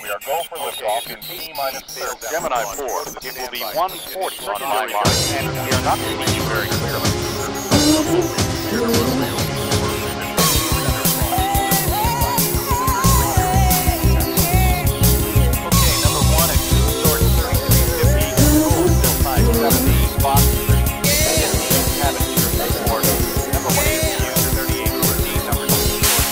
We are go for liftoff in T-6. Gemini 4, it will be 1:40 on my mark, and we are not reading you very clearly. Okay, number 1 at 2, source 3350, gold still 570, box 38, cabin 04. Number 1 is user 3814, number 2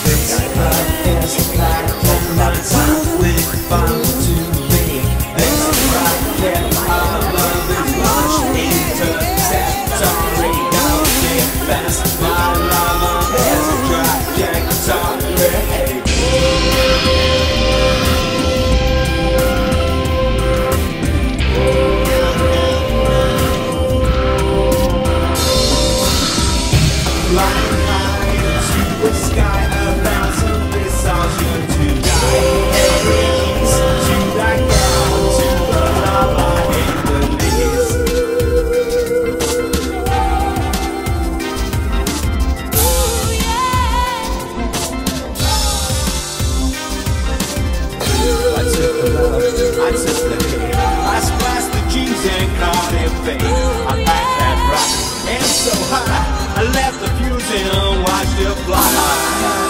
I spliced the G's and caught it fade. I packed that rock and so high, I left the fuse and watched it fly.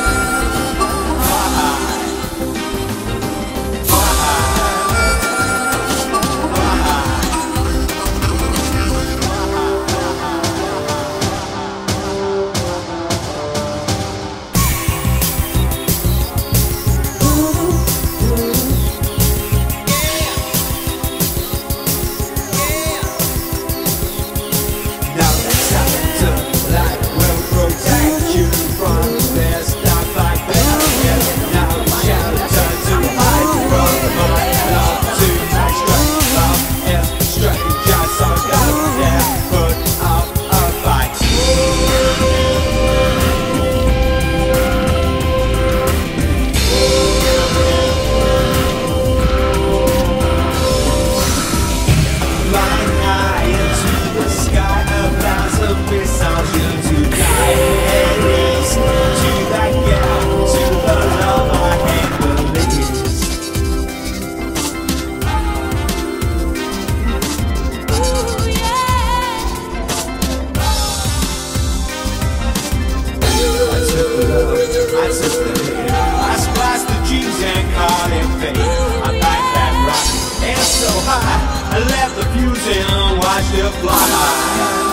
I spliced the G's and caught it fade. I packed that rock and so high, I left the fuse and watched it fly.